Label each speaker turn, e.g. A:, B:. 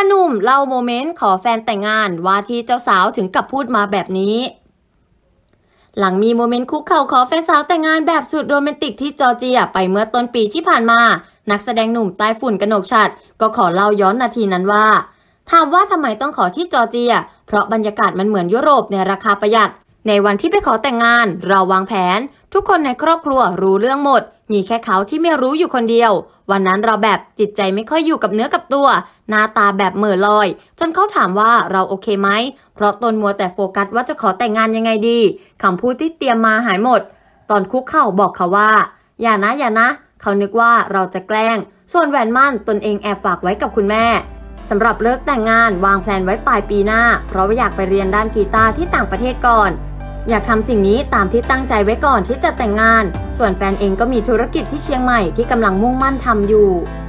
A: หนุ่มเล่าโมเมนต์ขอแฟนแต่งงานว่าที่เจ้าสาวถึงกับพูดมาแบบนี้หลังมีโมเมนต์คุกเข่าขอแฟนสาวแต่งงานแบบสุดโรแมนติกที่จอร์เจียไปเมื่อต้นปีที่ผ่านมานักแสดงหนุ่มใต้ฝุ่นกนกฉัตรก็ขอเล่าย้อนนาทีนั้นว่าถามว่าทำไมต้องขอที่จอร์เจียเพราะบรรยากาศมันเหมือนยุโรปในราคาประหยัดในวันที่ไปขอแต่งงานเราวางแผนทุกคนในครอบครัวรู้เรื่องหมดมีแค่เขาที่ไม่รู้อยู่คนเดียววันนั้นเราแบบจิตใจไม่ค่อยอยู่กับเนื้อกับตัวหน้าตาแบบเหม่อลอยจนเขาถามว่าเราโอเคไหมเพราะตนมัวแต่โฟกัสว่าจะขอแต่งงานยังไงดีคำพูดที่เตรียมมาหายหมดตอนคุกเข่าบอกเขาว่าอย่านะเขานึกว่าเราจะแกล้งส่วนแหวนมั่นตนเองแอบฝากไว้กับคุณแม่สำหรับเลิกแต่งงานวางแผนไว้ปลายปีหน้าเพราะว่าอยากไปเรียนด้านกีตาร์ที่ต่างประเทศก่อนอยากทำสิ่งนี้ตามที่ตั้งใจไว้ก่อนที่จะแต่งงานส่วนแฟนเองก็มีธุรกิจที่เชียงใหม่ที่กำลังมุ่งมั่นทำอยู่